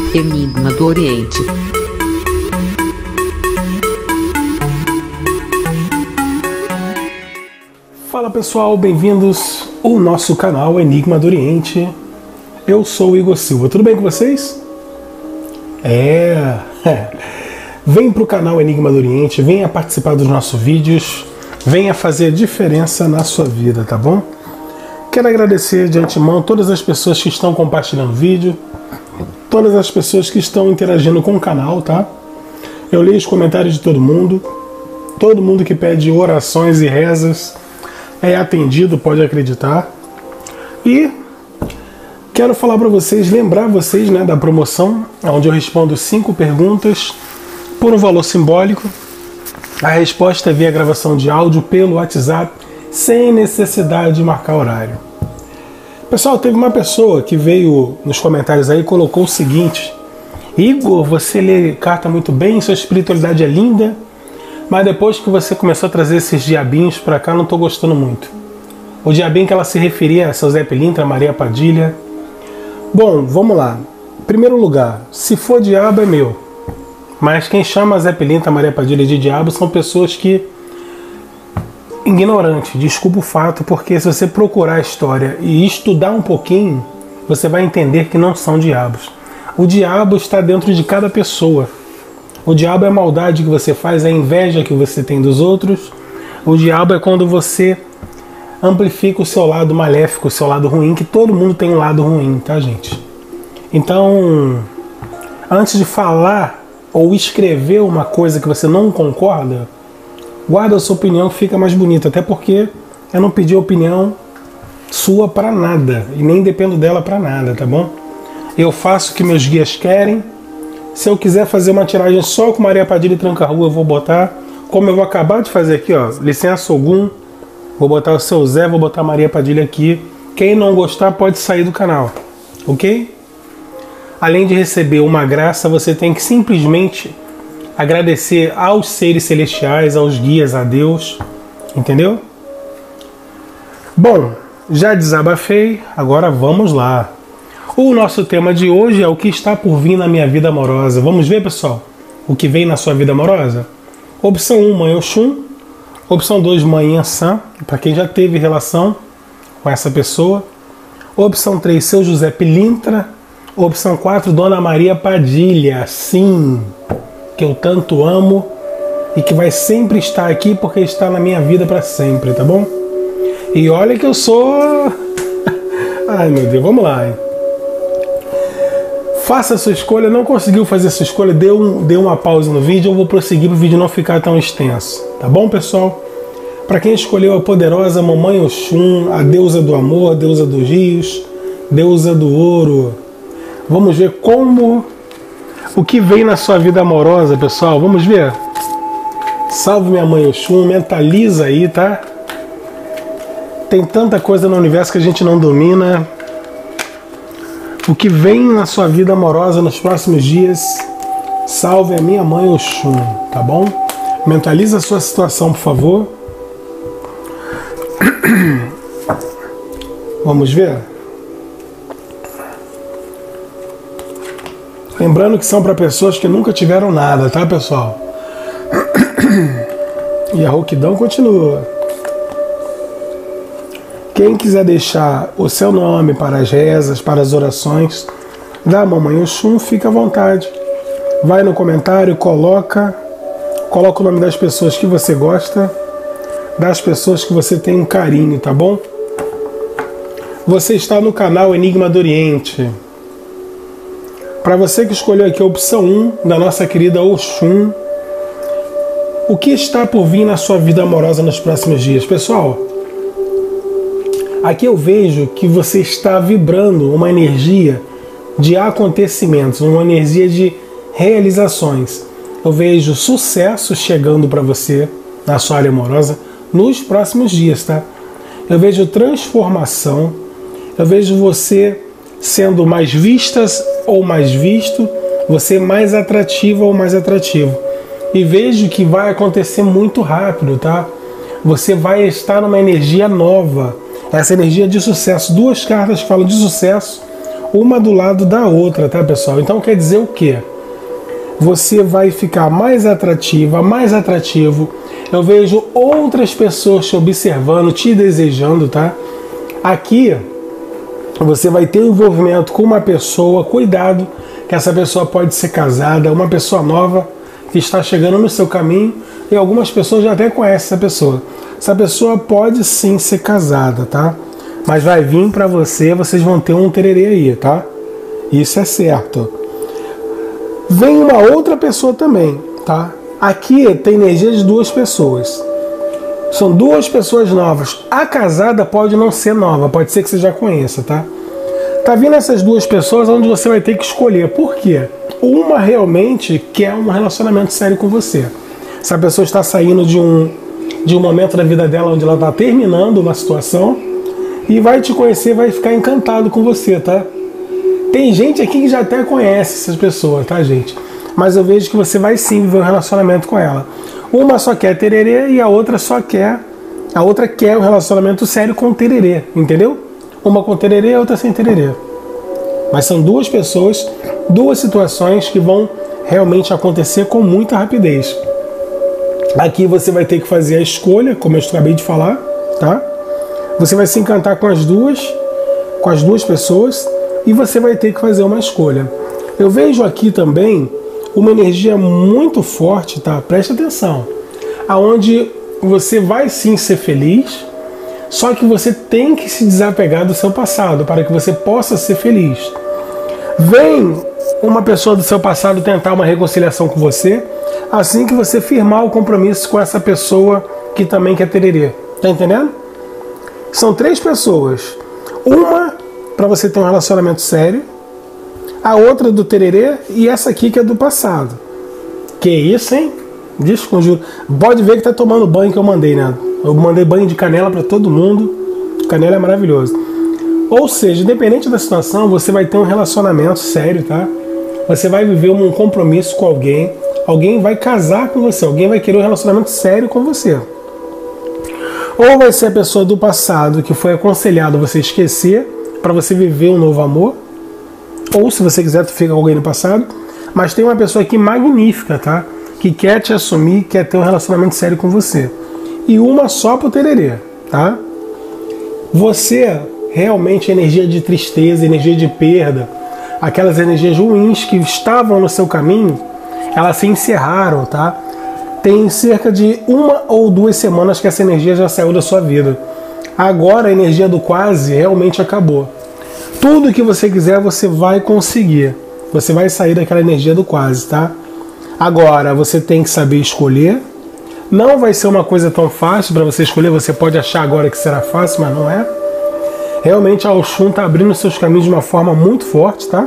Enigma do Oriente. Fala pessoal, bem-vindos ao nosso canal Enigma do Oriente. Eu sou o Igor Silva, tudo bem com vocês? Vem para o canal Enigma do Oriente, venha participar dos nossos vídeos, venha fazer a diferença na sua vida, tá bom? Quero agradecer de antemão todas as pessoas que estão compartilhando o vídeo, todas as pessoas que estão interagindo com o canal, tá? Eu leio os comentários de todo mundo que pede orações e rezas é atendido, pode acreditar. E quero falar para vocês, lembrar vocês, né, da promoção, onde eu respondo 5 perguntas por um valor simbólico. A resposta é via gravação de áudio pelo WhatsApp, sem necessidade de marcar horário. Pessoal, teve uma pessoa que veio nos comentários aí e colocou o seguinte: Igor, você lê carta muito bem, sua espiritualidade é linda, mas depois que você começou a trazer esses diabinhos pra cá, não tô gostando muito. O diabinho que ela se referia a seu Zé Pilintra, Maria Padilha. Bom, vamos lá. Em primeiro lugar, se for diabo é meu. Mas quem chama Zé Pilintra, Maria Padilha de diabo são pessoas que... ignorante, desculpa o fato, porque se você procurar a história e estudar um pouquinho, você vai entender que não são diabos. O diabo está dentro de cada pessoa. O diabo é a maldade que você faz, a inveja que você tem dos outros. O diabo é quando você amplifica o seu lado maléfico, o seu lado ruim, que todo mundo tem um lado ruim, tá, gente? Então, antes de falar ou escrever uma coisa que você não concorda, guarda a sua opinião que fica mais bonita, até porque eu não pedi opinião sua para nada e nem dependo dela para nada, tá bom? Eu faço o que meus guias querem. Se eu quiser fazer uma tiragem só com Maria Padilha e Tranca-Rua, eu vou botar, como eu vou acabar de fazer aqui, ó, licença Ogum, vou botar o seu Zé, vou botar Maria Padilha aqui. Quem não gostar pode sair do canal, ok? Além de receber uma graça, você tem que simplesmente agradecer aos seres celestiais, aos guias, a Deus, entendeu? Bom, já desabafei, agora vamos lá. O nosso tema de hoje é o que está por vir na minha vida amorosa. Vamos ver, pessoal, o que vem na sua vida amorosa? Opção 1, Mãe Oxum. Opção 2, Mãe Iansã, para quem já teve relação com essa pessoa. Opção 3, Seu José Pilintra. Opção 4, Dona Maria Padilha, sim, que eu tanto amo e que vai sempre estar aqui porque está na minha vida para sempre, tá bom? E olha que eu sou... Ai, meu Deus, vamos lá, hein? Faça a sua escolha. Não conseguiu fazer a sua escolha, dê uma pausa no vídeo. Eu vou prosseguir para o vídeo não ficar tão extenso. Tá bom, pessoal? Para quem escolheu a poderosa Mamãe Oxum, a deusa do amor, a deusa dos rios, deusa do ouro. Vamos ver o que vem na sua vida amorosa, pessoal. Vamos ver? Salve minha Mãe Oxum, mentaliza aí, tá? Tem tanta coisa no universo que a gente não domina. O que vem na sua vida amorosa nos próximos dias, salve a minha Mãe Oxum, tá bom? Mentaliza a sua situação, por favor. Vamos ver? Lembrando que são para pessoas que nunca tiveram nada, tá, pessoal? E a rouquidão continua. Quem quiser deixar o seu nome para as rezas, para as orações da Mamãe Oxum, fica à vontade. Vai no comentário, coloca o nome das pessoas que você gosta, das pessoas que você tem um carinho, tá bom? Você está no canal Enigma do Oriente. Para você que escolheu aqui a opção 1 da nossa querida Oxum, o que está por vir na sua vida amorosa nos próximos dias? Pessoal, aqui eu vejo que você está vibrando uma energia de acontecimentos, uma energia de realizações. Eu vejo sucesso chegando para você na sua área amorosa nos próximos dias, tá? Eu vejo transformação, eu vejo você sendo mais vistas ou mais visto, você mais atrativa ou mais atrativo. E vejo que vai acontecer muito rápido, tá? Você vai estar numa energia nova, essa energia de sucesso. 2 cartas que falam de sucesso, uma do lado da outra, tá, pessoal? Então quer dizer o quê? Você vai ficar mais atrativa, mais atrativo. Eu vejo outras pessoas te observando, te desejando, tá? Aqui você vai ter um envolvimento com uma pessoa, cuidado, que essa pessoa pode ser casada, uma pessoa nova que está chegando no seu caminho, e algumas pessoas já até conhecem essa pessoa. Essa pessoa pode sim ser casada, tá? Mas vai vir para você, vocês vão ter um tererê aí, tá? Isso é certo. Vem uma outra pessoa também, tá? Aqui tem energia de duas pessoas. São duas pessoas novas. A casada pode não ser nova, pode ser que você já conheça, tá? Tá vindo essas duas pessoas onde você vai ter que escolher. Por quê? Uma realmente quer um relacionamento sério com você. Essa pessoa está saindo de um momento da vida dela onde ela está terminando uma situação e vai te conhecer, vai ficar encantado com você, tá? Tem gente aqui que já até conhece essas pessoas, tá, gente? Mas eu vejo que você vai sim viver um relacionamento com ela. Uma só quer tererê e a outra quer um relacionamento sério com tererê, entendeu? Uma com tererê e a outra sem tererê. Mas são duas pessoas, duas situações que vão realmente acontecer com muita rapidez. Aqui você vai ter que fazer a escolha, como eu acabei de falar, tá? Você vai se encantar com as duas pessoas e você vai ter que fazer uma escolha. Eu vejo aqui também uma energia muito forte, tá? Preste atenção. Aonde você vai sim ser feliz, só que você tem que se desapegar do seu passado para que você possa ser feliz. Vem uma pessoa do seu passado tentar uma reconciliação com você, assim que você firmar o compromisso com essa pessoa que também quer tererê. Tá entendendo? São três pessoas. Uma para você ter um relacionamento sério, a outra do tererê e essa aqui que é do passado. Que isso, hein? Desconjuro. Pode ver que tá tomando banho que eu mandei, né? Eu mandei banho de canela para todo mundo. Canela é maravilhoso. Ou seja, independente da situação, você vai ter um relacionamento sério, tá? Você vai viver um compromisso com alguém. Alguém vai casar com você. Alguém vai querer um relacionamento sério com você. Ou vai ser a pessoa do passado que foi aconselhado a você esquecer para você viver um novo amor. Ou se você quiser, tu fica com alguém no passado. Mas tem uma pessoa aqui magnífica, tá? Que quer te assumir, quer ter um relacionamento sério com você. E uma só pro tererê, tá? Você realmente, energia de tristeza, energia de perda, aquelas energias ruins que estavam no seu caminho, elas se encerraram, tá? Tem cerca de 1 ou 2 semanas que essa energia já saiu da sua vida. Agora a energia do quase realmente acabou. Tudo que você quiser você vai conseguir. Você vai sair daquela energia do quase, tá? Agora você tem que saber escolher. Não vai ser uma coisa tão fácil para você escolher. Você pode achar agora que será fácil, mas não é. Realmente a Oxum está abrindo seus caminhos de uma forma muito forte, tá?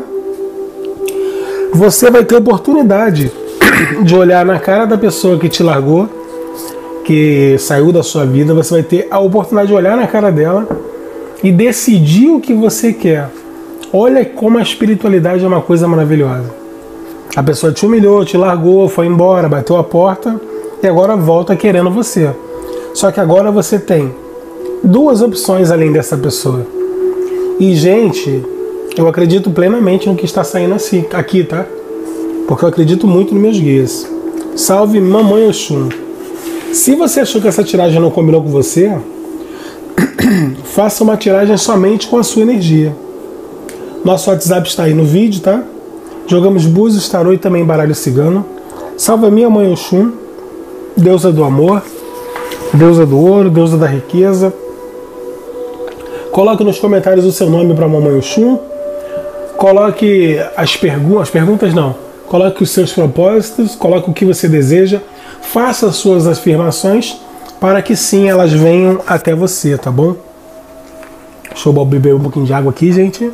Você vai ter oportunidade de olhar na cara da pessoa que te largou, que saiu da sua vida. Você vai ter a oportunidade de olhar na cara dela e decidir o que você quer. Olha como a espiritualidade é uma coisa maravilhosa. A pessoa te humilhou, te largou, foi embora, bateu a porta e agora volta querendo você. Só que agora você tem 2 opções além dessa pessoa. E, gente, eu acredito plenamente no que está saindo aqui, tá? Porque eu acredito muito nos meus guias. Salve Mamãe Oxum. Se você achou que essa tiragem não combinou com você, faça uma tiragem somente com a sua energia. Nosso WhatsApp está aí no vídeo, tá? Jogamos búzios, tarô e também baralho cigano. Salve a minha mãe Oxum, deusa do amor, deusa do ouro, deusa da riqueza. Coloque nos comentários o seu nome para a mamãe Oxum. Coloque as perguntas não. Coloque os seus propósitos, coloque o que você deseja. Faça as suas afirmações para que sim elas venham até você, tá bom? Deixa eu beber um pouquinho de água aqui, gente.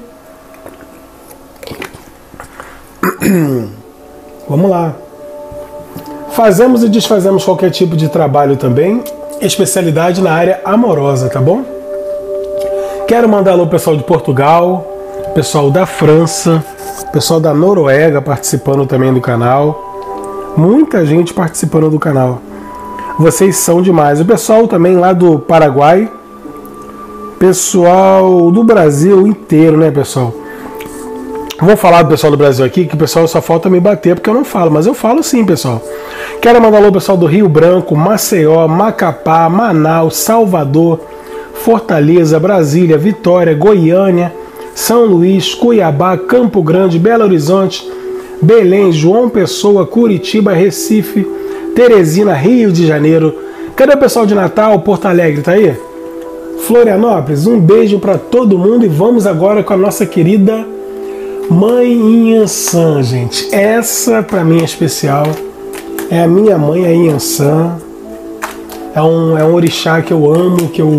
Vamos lá. Fazemos e desfazemos qualquer tipo de trabalho também. Especialidade na área amorosa, tá bom? Quero mandar alô pessoal de Portugal, pessoal da França, pessoal da Noruega participando também do canal. Muita gente participando do canal. Vocês são demais. O pessoal também lá do Paraguai. Pessoal do Brasil inteiro, né, pessoal? Vou falar do pessoal do Brasil aqui, que o pessoal só falta me bater porque eu não falo, mas eu falo sim, pessoal. Quero mandar alô pessoal do Rio Branco, Maceió, Macapá, Manaus, Salvador, Fortaleza, Brasília, Vitória, Goiânia, São Luís, Cuiabá, Campo Grande, Belo Horizonte, Belém, João Pessoa, Curitiba, Recife, Teresina, Rio de Janeiro. Cadê o pessoal de Natal, Porto Alegre, tá aí? Florianópolis, um beijo para todo mundo e vamos agora com a nossa querida Mãe Inhansã, gente. Essa para mim é especial. É a minha mãe, a Inhansã. É um orixá que eu amo, que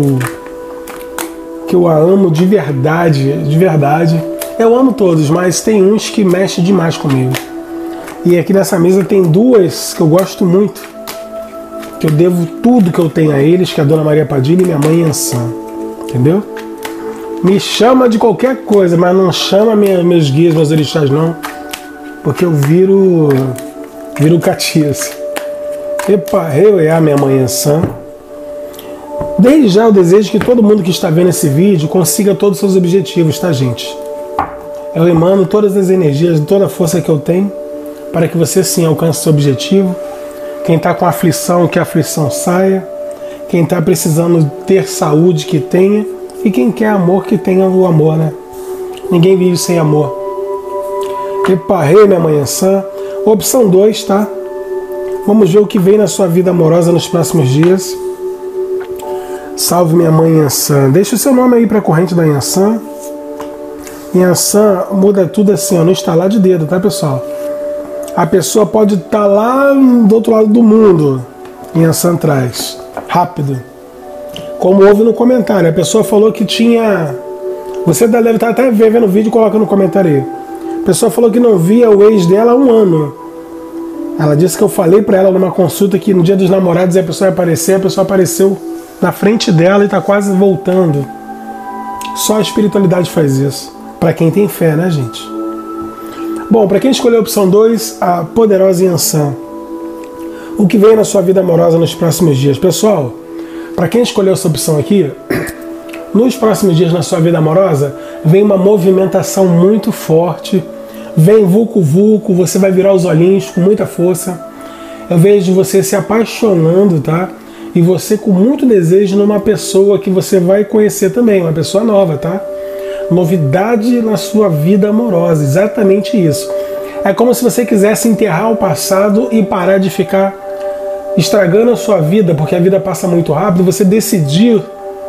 eu a amo de verdade, de verdade. Eu amo todos, mas tem uns que mexem demais comigo. E aqui nessa mesa tem duas que eu gosto muito, que eu devo tudo que eu tenho a eles, que é a Dona Maria Padilha e minha mãe Inhansã. Entendeu? Me chama de qualquer coisa, mas não chama meus guias, meus orixás não, porque eu viro catiço. Epa, eu e a minha mãe Inhansã. Desde já eu desejo que todo mundo que está vendo esse vídeo consiga todos os seus objetivos, tá, gente? Eu emano todas as energias, toda a força que eu tenho, para que você sim alcance seu objetivo. Quem está com aflição, que a aflição saia. Quem está precisando ter saúde, que tenha. E quem quer amor, que tenha o amor, né? Ninguém vive sem amor. Epa, rei, minha mãe Inhansã. Opção 2, tá? Vamos ver o que vem na sua vida amorosa nos próximos dias. Salve, minha mãe Inhansã. Deixa o seu nome aí para a corrente da Inhansã. Inhansã muda tudo assim, ó, no estalar de dedo, tá, pessoal? A pessoa pode estar lá do outro lado do mundo. Inhansã traz. Rápido. Como houve no comentário, a pessoa falou que tinha... Você deve estar até vendo o vídeo, coloca no comentário aí. A pessoa falou que não via o ex dela há um ano. Ela disse que eu falei para ela numa consulta que no dia dos namorados a pessoa ia aparecer, a pessoa apareceu na frente dela e está quase voltando. Só a espiritualidade faz isso. Para quem tem fé, né, gente? Bom, para quem escolheu a opção 2, a poderosa Inhansã. O que vem na sua vida amorosa nos próximos dias? Pessoal, para quem escolheu essa opção aqui, nos próximos dias na sua vida amorosa, vem uma movimentação muito forte, vem vulco-vulco, você vai virar os olhinhos com muita força. Eu vejo você se apaixonando, tá? E você com muito desejo numa pessoa que você vai conhecer também, uma pessoa nova, tá? Novidade na sua vida amorosa, exatamente isso. É como se você quisesse enterrar o passado e parar de ficar estragando a sua vida, porque a vida passa muito rápido. Você decidiu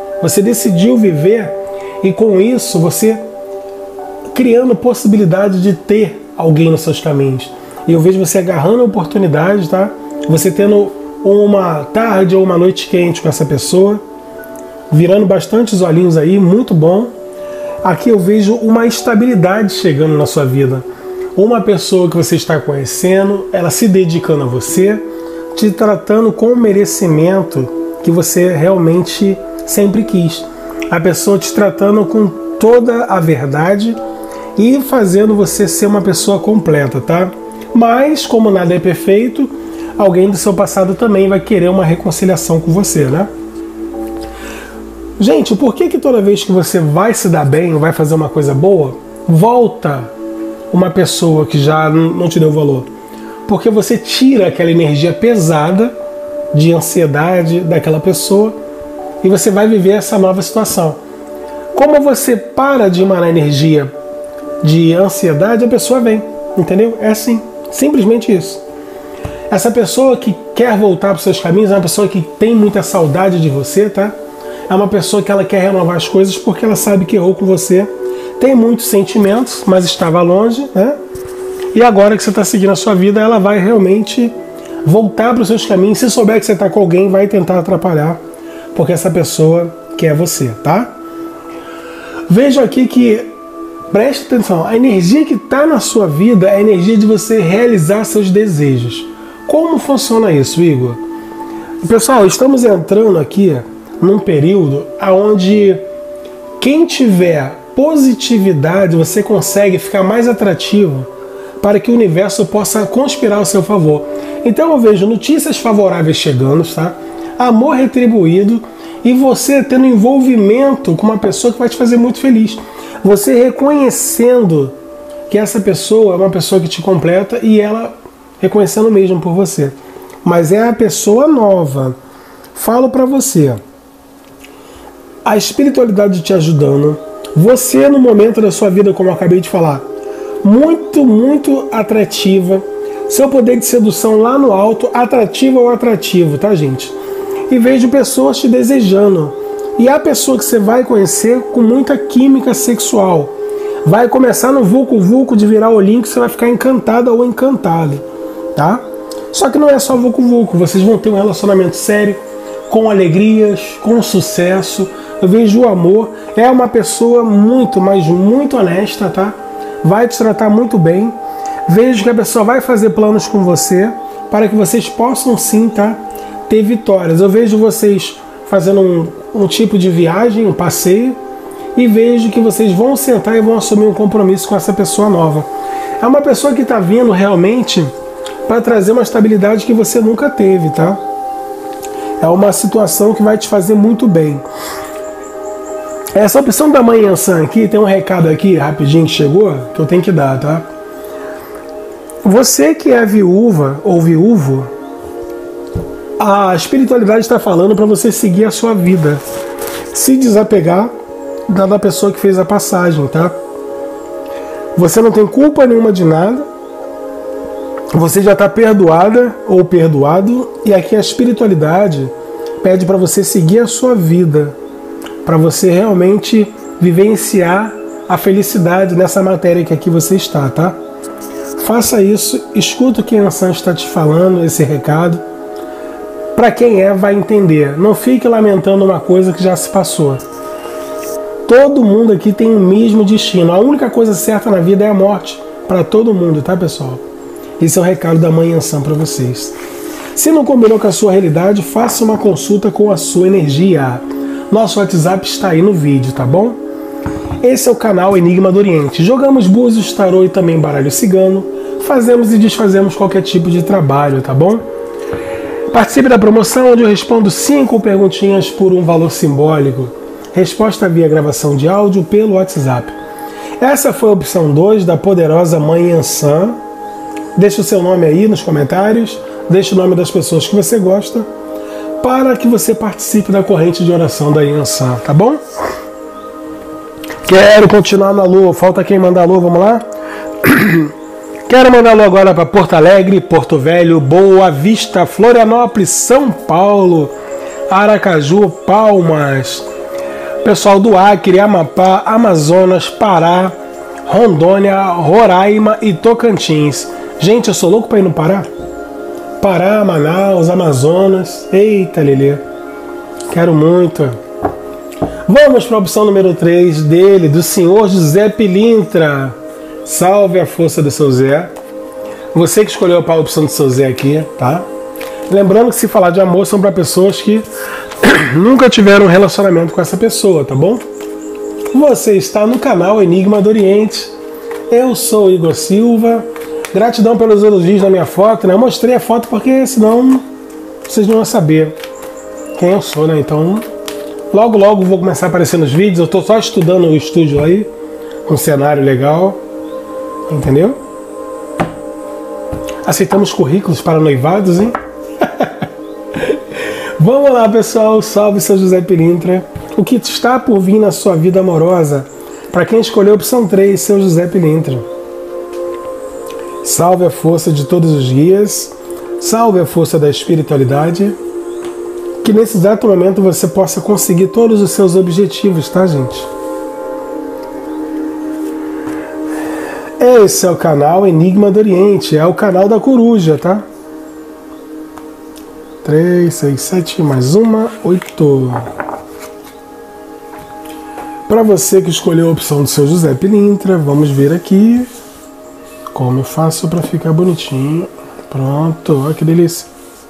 viver e com isso você criando possibilidade de ter alguém nos seus caminhos. E eu vejo você agarrando a oportunidade, tá? Você tendo uma tarde ou uma noite quente com essa pessoa, virando bastante os olhinhos aí, muito bom. Aqui eu vejo uma estabilidade chegando na sua vida. Uma pessoa que você está conhecendo, ela se dedicando a você, te tratando com o merecimento que você realmente sempre quis. A pessoa te tratando com toda a verdade e fazendo você ser uma pessoa completa, tá? Mas, como nada é perfeito, alguém do seu passado também vai querer uma reconciliação com você, né? Gente, por que toda vez que você vai se dar bem, vai fazer uma coisa boa, volta uma pessoa que já não te deu valor? Porque você tira aquela energia pesada de ansiedade daquela pessoa e você vai viver essa nova situação. Como você para de emanar energia de ansiedade, a pessoa vem, entendeu? É assim, simplesmente isso. Essa pessoa que quer voltar para os seus caminhos é uma pessoa que tem muita saudade de você, tá? É uma pessoa que ela quer renovar as coisas porque ela sabe que errou com você. Tem muitos sentimentos, mas estava longe, né? E agora que você está seguindo a sua vida, ela vai realmente voltar para os seus caminhos. Se souber que você está com alguém, vai tentar atrapalhar, porque essa pessoa quer você, tá? Veja aqui que, preste atenção, a energia que está na sua vida é a energia de você realizar seus desejos. Como funciona isso, Igor? Pessoal, estamos entrando aqui num período onde quem tiver positividade, você consegue ficar mais atrativo para que o universo possa conspirar ao seu favor. Então eu vejo notícias favoráveis chegando, tá? Amor retribuído e você tendo envolvimento com uma pessoa que vai te fazer muito feliz. Você reconhecendo que essa pessoa é uma pessoa que te completa e ela reconhecendo mesmo por você. Mas é a pessoa nova. Falo para você, a espiritualidade te ajudando, você no momento da sua vida, como eu acabei de falar, muito, muito atrativa, seu poder de sedução lá no alto, atrativa ou atrativo, tá, gente? E vejo pessoas te desejando. E a pessoa que você vai conhecer com muita química sexual. Vai começar no vulco-vulco de virar olhinho que você vai ficar encantada ou encantado, tá? Só que não é só vulco-vulco, vocês vão ter um relacionamento sério, com alegrias, com sucesso. Eu vejo o amor, é uma pessoa muito, mas muito honesta, tá? Vai te tratar muito bem. Vejo que a pessoa vai fazer planos com você para que vocês possam sim, tá? Ter vitórias. Eu vejo vocês fazendo um tipo de viagem, um passeio, e vejo que vocês vão sentar e vão assumir um compromisso com essa pessoa nova. É uma pessoa que está vindo realmente para trazer uma estabilidade que você nunca teve, tá? É uma situação que vai te fazer muito bem. Essa opção da Mãe Yansan aqui, tem um recado aqui rapidinho que chegou, que eu tenho que dar, tá? Você que é viúva ou viúvo, a espiritualidade está falando para você seguir a sua vida, se desapegar da pessoa que fez a passagem, tá? Você não tem culpa nenhuma de nada, você já está perdoada ou perdoado, e aqui a espiritualidade pede para você seguir a sua vida, para você realmente vivenciar a felicidade nessa matéria que aqui você está, tá? Faça isso, escuta o que a Yansan está te falando, esse recado. Para quem vai entender. Não fique lamentando uma coisa que já se passou. Todo mundo aqui tem o mesmo destino. A única coisa certa na vida é a morte. Para todo mundo, tá, pessoal? Esse é o recado da Mãe Yansan para vocês. Se não combinou com a sua realidade, faça uma consulta com a sua energia. Nosso WhatsApp está aí no vídeo, tá bom? Esse é o canal Enigma do Oriente. Jogamos búzios, tarô e também baralho cigano. Fazemos e desfazemos qualquer tipo de trabalho, tá bom? Participe da promoção onde eu respondo 5 perguntinhas por um valor simbólico. Resposta via gravação de áudio pelo WhatsApp. Essa foi a opção 2 da poderosa Mãe Yansan. Deixe o seu nome aí nos comentários. Deixe o nome das pessoas que você gosta, para que você participe da corrente de oração da Yansan, tá bom? Quero continuar na lua, falta quem mandar alô, vamos lá? Quero mandar alô agora para Porto Alegre, Porto Velho, Boa Vista, Florianópolis, São Paulo, Aracaju, Palmas, pessoal do Acre, Amapá, Amazonas, Pará, Rondônia, Roraima e Tocantins. Gente, eu sou louco para ir no Pará. Pará, Manaus, Amazonas. Eita, Lelê. Quero muito. Vamos para a opção número 3 dele, do senhor José Pilintra. Salve a força do seu Zé. Você que escolheu a opção do seu Zé aqui, tá? Lembrando que se falar de amor são para pessoas que nunca tiveram um relacionamento com essa pessoa, tá bom? Você está no canal Enigma do Oriente. Eu sou Igor Silva. Gratidão pelos elogios na minha foto, né? Eu mostrei a foto porque senão vocês não vão saber quem eu sou, né? Então, logo logo vou começar a aparecer nos vídeos. Eu estou só estudando o estúdio aí, um cenário legal, entendeu? Aceitamos currículos para noivados, hein? Vamos lá, pessoal. Salve, seu José Pilintra. O que está por vir na sua vida amorosa? Para quem escolheu a opção 3, seu José Pilintra. Salve a força de todos os guias, salve a força da espiritualidade, que nesse exato momento você possa conseguir todos os seus objetivos, tá, gente? Esse é o canal Enigma do Oriente, é o canal da coruja, tá? 3, 6, 7, mais uma, 8. Para você que escolheu a opção do seu José Pilintra, vamos ver aqui como eu faço para ficar bonitinho. Pronto, olha que delícia.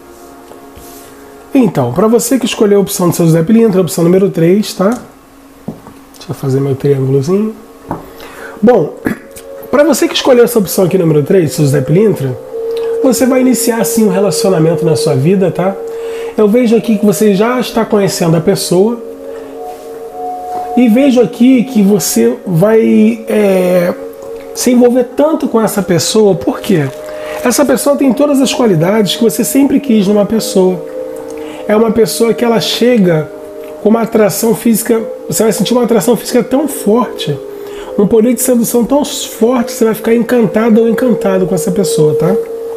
Então, para você que escolheu a opção do seu José Pilintra, a opção número 3, tá? Deixa eu fazer meu triângulozinho. Bom, para você que escolheu essa opção aqui, número 3, seu José Pilintra, você vai iniciar sim um relacionamento na sua vida, tá? Eu vejo aqui que você já está conhecendo a pessoa. E vejo aqui que você vai se envolver tanto com essa pessoa. Por quê? Essa pessoa tem todas as qualidades que você sempre quis numa pessoa. É uma pessoa que ela chega com uma atração física, você vai sentir uma atração física tão forte, um poder de sedução tão forte, você vai ficar encantado ou encantado com essa pessoa, tá?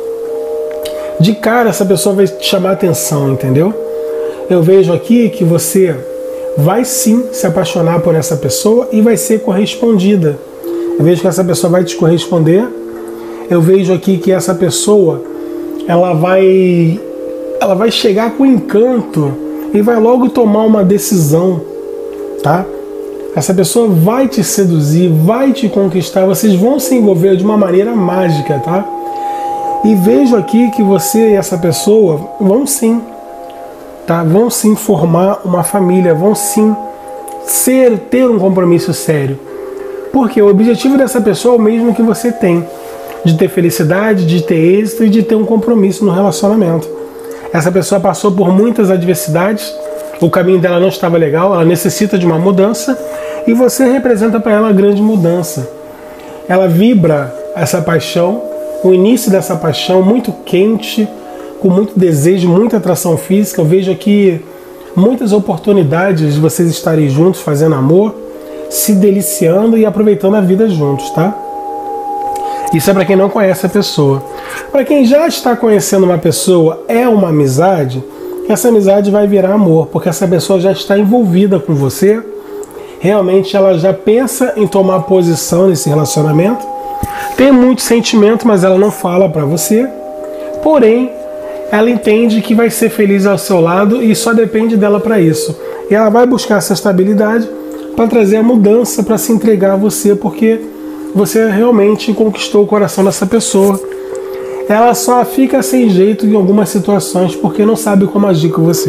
De cara essa pessoa vai te chamar a atenção, entendeu? Eu vejo aqui que você vai sim se apaixonar por essa pessoa e vai ser correspondida. Eu vejo que essa pessoa vai te corresponder. Eu vejo aqui que essa pessoa ela vai chegar com encanto e vai logo tomar uma decisão, tá? Essa pessoa vai te seduzir, vai te conquistar, vocês vão se envolver de uma maneira mágica, tá? E vejo aqui que você e essa pessoa vão sim, tá? Vão sim formar uma família, vão sim ter um compromisso sério. Porque o objetivo dessa pessoa é o mesmo que você tem, de ter felicidade, de ter êxito e de ter um compromisso no relacionamento. Essa pessoa passou por muitas adversidades, o caminho dela não estava legal, ela necessita de uma mudança e você representa para ela a grande mudança. Ela vibra essa paixão, o início dessa paixão muito quente, com muito desejo, muita atração física. Eu vejo aqui muitas oportunidades de vocês estarem juntos, fazendo amor, se deliciando e aproveitando a vida juntos, tá? Isso é para quem não conhece a pessoa. Para quem já está conhecendo uma pessoa, é uma amizade, essa amizade vai virar amor, porque essa pessoa já está envolvida com você, realmente ela já pensa em tomar posição nesse relacionamento, tem muito sentimento, mas ela não fala para você, porém, ela entende que vai ser feliz ao seu lado e só depende dela para isso. E ela vai buscar essa estabilidade para trazer a mudança, para se entregar a você, porque você realmente conquistou o coração dessa pessoa. Ela só fica sem jeito em algumas situações porque não sabe como agir com você.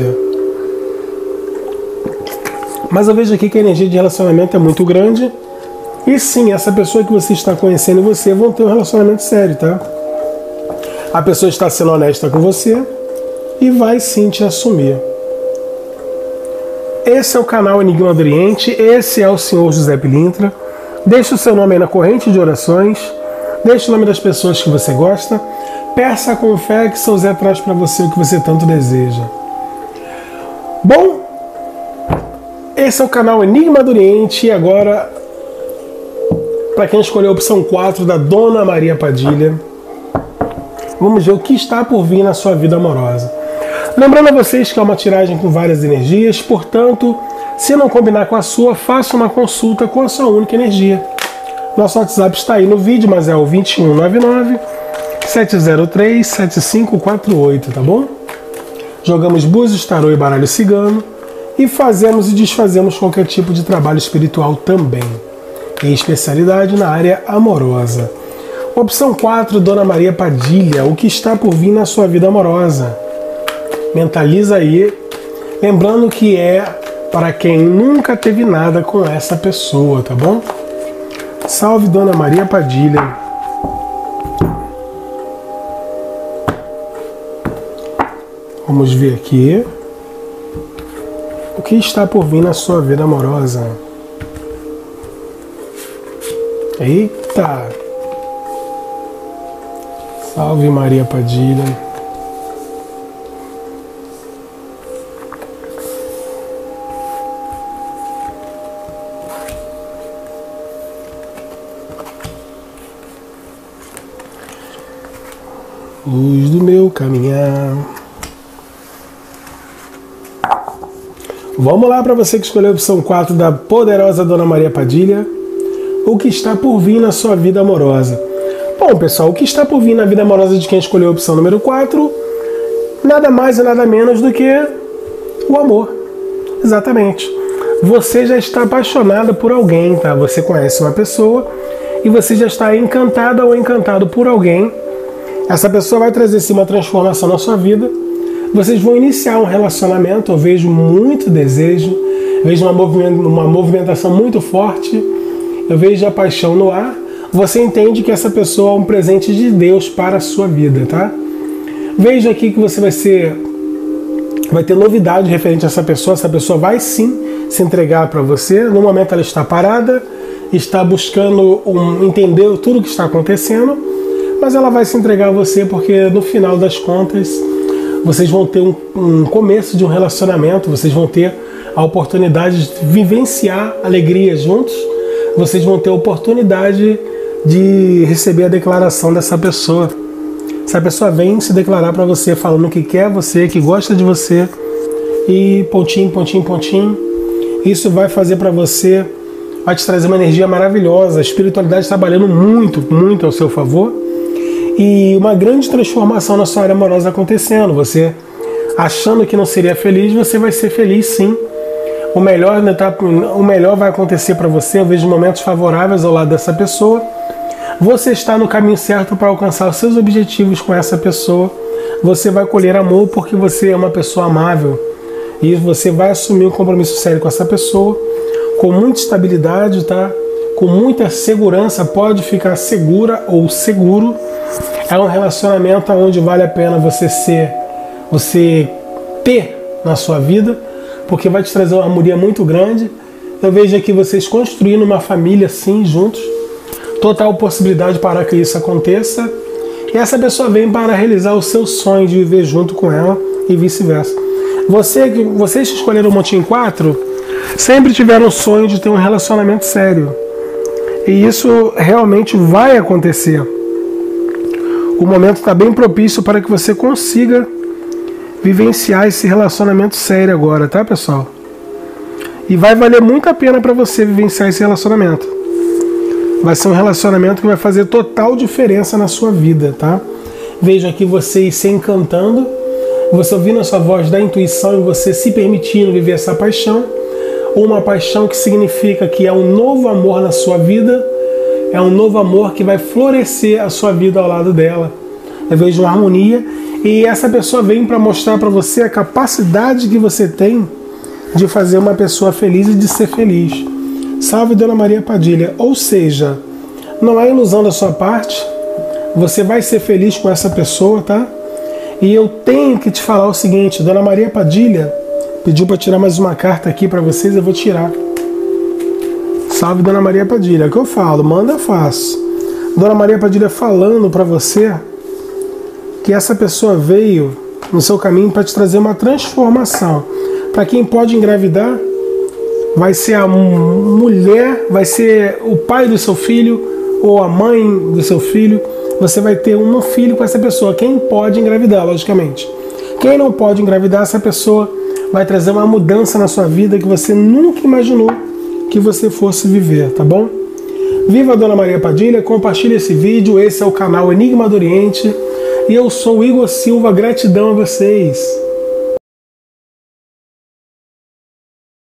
Mas eu vejo aqui que a energia de relacionamento é muito grande. E sim, essa pessoa que você está conhecendo e você vão ter um relacionamento sério, tá? A pessoa está sendo honesta com você e vai sim te assumir. Esse é o canal Enigma do Oriente, esse é o Senhor José Pilintra. Deixe o seu nome aí na corrente de orações, deixe o nome das pessoas que você gosta, peça com fé que São Zé traz para você o que você tanto deseja. Bom, esse é o canal Enigma do Oriente e agora, para quem escolheu a opção 4 da Dona Maria Padilha, vamos ver o que está por vir na sua vida amorosa. Lembrando a vocês que é uma tiragem com várias energias, portanto, se não combinar com a sua, faça uma consulta com a sua única energia. Nosso WhatsApp está aí no vídeo, mas é o 2199-703-7548, tá bom? Jogamos búzios, tarô e baralho cigano e fazemos e desfazemos qualquer tipo de trabalho espiritual também, em especialidade na área amorosa. Opção 4, Dona Maria Padilha, o que está por vir na sua vida amorosa? Mentaliza aí, lembrando que é para quem nunca teve nada com essa pessoa, tá bom? Salve Dona Maria Padilha. Vamos ver aqui o que está por vir na sua vida amorosa. Eita! Salve Maria Padilha. Luz do meu caminhar. Vamos lá para você que escolheu a opção 4 da poderosa Dona Maria Padilha. O que está por vir na sua vida amorosa? Bom, pessoal, o que está por vir na vida amorosa de quem escolheu a opção número 4? Nada mais e nada menos do que o amor. Exatamente. Você já está apaixonada por alguém, tá? Você conhece uma pessoa e você já está encantada ou encantado por alguém. Essa pessoa vai trazer sim uma transformação na sua vida. Vocês vão iniciar um relacionamento. Eu vejo muito desejo, vejo uma movimentação muito forte, eu vejo a paixão no ar. Você entende que essa pessoa é um presente de Deus para a sua vida, tá? Vejo aqui que você vai ter novidade referente a essa pessoa vai sim se entregar para você. No momento ela está parada está buscando entender tudo o que está acontecendo, mas ela vai se entregar a você porque no final das contas vocês vão ter um começo de um relacionamento, vocês vão ter a oportunidade de vivenciar alegria juntos, vocês vão ter a oportunidade de receber a declaração dessa pessoa. Essa pessoa vem se declarar para você falando que quer você, que gosta de você e pontinho, pontinho, pontinho. Isso vai fazer para você, vai te trazer uma energia maravilhosa, a espiritualidade trabalhando muito, muito ao seu favor e uma grande transformação na sua área amorosa acontecendo. Você achando que não seria feliz, você vai ser feliz sim. O melhor vai acontecer para você. Eu vejo momentos favoráveis ao lado dessa pessoa. Você está no caminho certo para alcançar os seus objetivos com essa pessoa. Você vai colher amor porque você é uma pessoa amável. E você vai assumir um compromisso sério com essa pessoa, com muita estabilidade, tá? Com muita segurança, pode ficar segura ou seguro. É um relacionamento onde vale a pena você ter na sua vida, porque vai te trazer uma harmonia muito grande. Eu vejo aqui vocês construindo uma família assim, juntos. Total possibilidade para que isso aconteça. E essa pessoa vem para realizar o seu sonho de viver junto com ela e vice-versa. Vocês que escolheram o Montinho 4 sempre tiveram o sonho de ter um relacionamento sério. E isso realmente vai acontecer. O momento está bem propício para que você consiga vivenciar esse relacionamento sério agora, tá, pessoal? E vai valer muito a pena para você vivenciar esse relacionamento. Vai ser um relacionamento que vai fazer total diferença na sua vida, tá? Vejo aqui vocês se encantando, você ouvindo a sua voz da intuição e você se permitindo viver essa paixão. Uma paixão que significa que é um novo amor na sua vida, é um novo amor que vai florescer a sua vida ao lado dela. Eu vejo uma harmonia e essa pessoa vem para mostrar para você a capacidade que você tem de fazer uma pessoa feliz e de ser feliz. Salve Dona Maria Padilha. Ou seja, não é ilusão da sua parte, você vai ser feliz com essa pessoa, tá? E eu tenho que te falar o seguinte, Dona Maria Padilha pediu para tirar mais uma carta aqui para vocês, eu vou tirar. Salve Dona Maria Padilha. É o que eu falo, manda eu faço. Dona Maria Padilha falando para você que essa pessoa veio no seu caminho para te trazer uma transformação. Para quem pode engravidar, vai ser a mulher, vai ser o pai do seu filho ou a mãe do seu filho. Você vai ter um filho com essa pessoa. Quem pode engravidar, logicamente. Quem não pode engravidar, essa pessoa vai trazer uma mudança na sua vida que você nunca imaginou que você fosse viver, tá bom? Viva a Dona Maria Padilha, compartilhe esse vídeo. Esse é o canal Enigma do Oriente. E eu sou o Igor Silva, gratidão a vocês.